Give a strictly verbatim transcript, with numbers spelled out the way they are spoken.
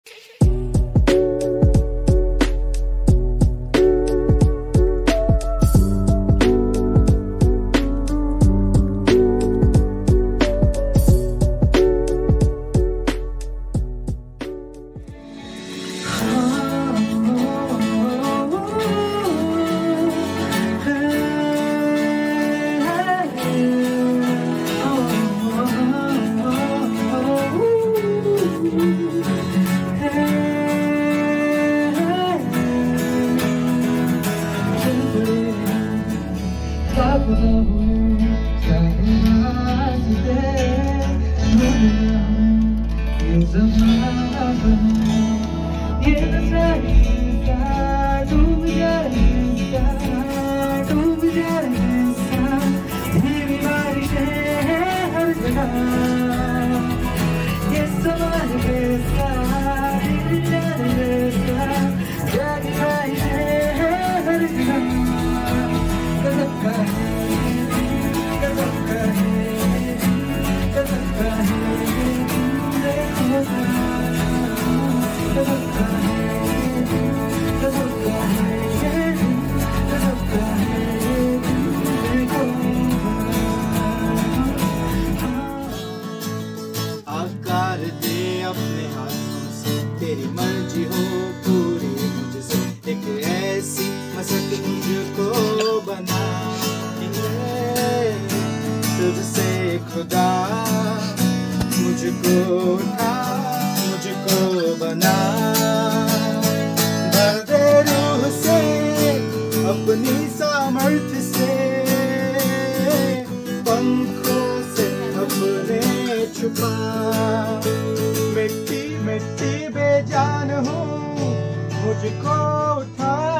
तेरी मर्जी हो पूरी मुझसे, एक ऐसी मसक मुझको बना, तुझसे खुदा मुझको उठा, मुझको बना, भर दे रूह से अपनी सामर्थ्य से, पंखों से अपने छुपा, मिट्टी मिट्टी बेजान हूँ, मुझको उठा।